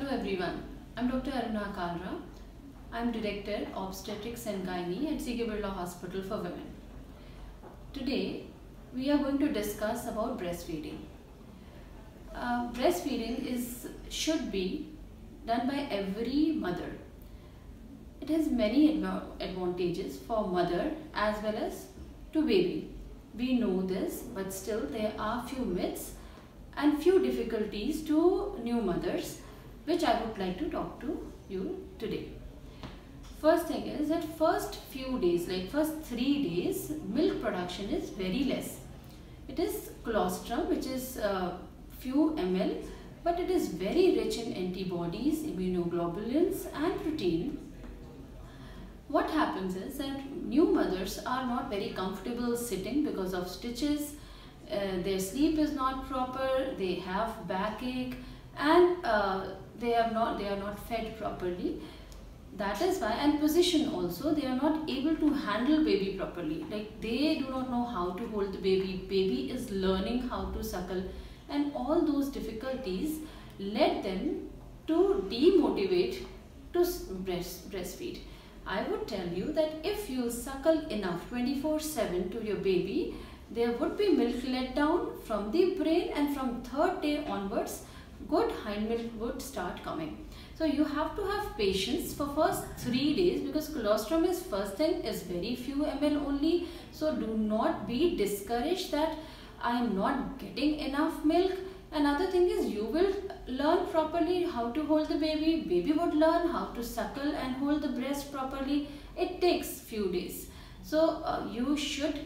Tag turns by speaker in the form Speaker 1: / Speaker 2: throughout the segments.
Speaker 1: everyone, I'm Dr Aruna Kalra. I'm Director Obstetrics and Gynae at CK Birla Hospital for Women. Today we are going to discuss about breastfeeding. Breastfeeding should be done by every mother. It has many advantages for mother as well as to baby. We know this, but still there are few myths and few difficulties to new mothers, which I would like to talk to you today. First thing is that first few days, like first 3 days, milk production is very less. It is colostrum, which is few ml, but it is very rich in antibodies, immunoglobulins and protein. What happens is that new mothers are not very comfortable sitting because of stitches, their sleep is not proper, they have backache, and they are not fed properly. That is why, and position also, they are not able to handle baby properly. Like they do not know how to hold the baby. Baby is learning how to suckle, and all those difficulties led them to demotivate to breastfeed. I would tell you that if you suckle enough 24/7 to your baby, there would be milk let down from the brain, and from 3rd day onwards, good hind milk would start coming. So you have to have patience for first 3 days, because colostrum is first thing is very few ml only. So do not be discouraged that I am not getting enough milk. Another thing is you will learn properly how to hold the baby. Baby would learn how to suckle and hold the breast properly. It takes few days. So you should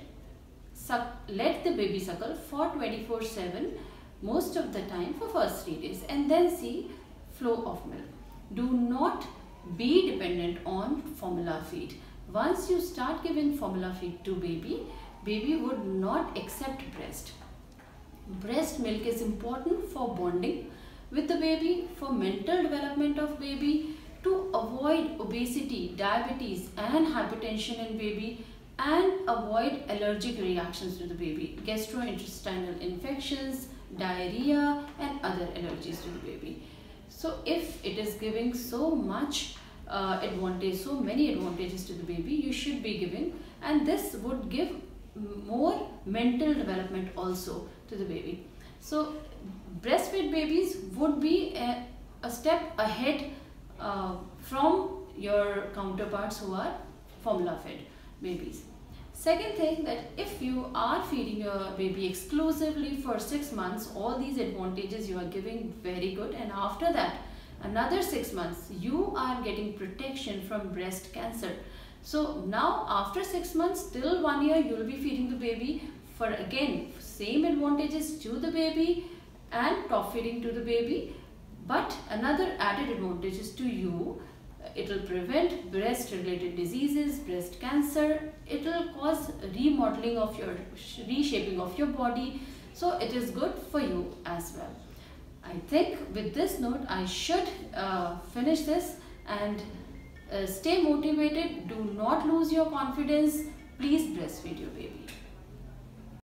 Speaker 1: let the baby suckle for 24/7 most of the time for first 3 days, and then see flow of milk. Do not be dependent on formula feed. Once you start giving formula feed to baby, baby would not accept breast. Breast milk is important for bonding with the baby, for mental development of baby, to avoid obesity, diabetes and hypertension in baby, and avoid allergic reactions to the baby, gastrointestinal infections, diarrhea and other allergies to the baby. So if it is giving so much advantage, so many advantages to the baby, you should be giving, and this would give more mental development also to the baby. So breastfed babies would be a step ahead from your counterparts who are formula fed babies. Second thing, that if you are feeding your baby exclusively for 6 months, all these advantages you are giving very good, and after that another 6 months you are getting protection from breast cancer. So now after 6 months till 1 year you will be feeding the baby for again same advantages to the baby and top feeding to the baby, but another added advantages to you. It will prevent breast related diseases, breast cancer. It will cause remodeling of your, reshaping of your body. So it is good for you as well. I think with this note I should finish this, and stay motivated. Do not lose your confidence. Please breastfeed your baby.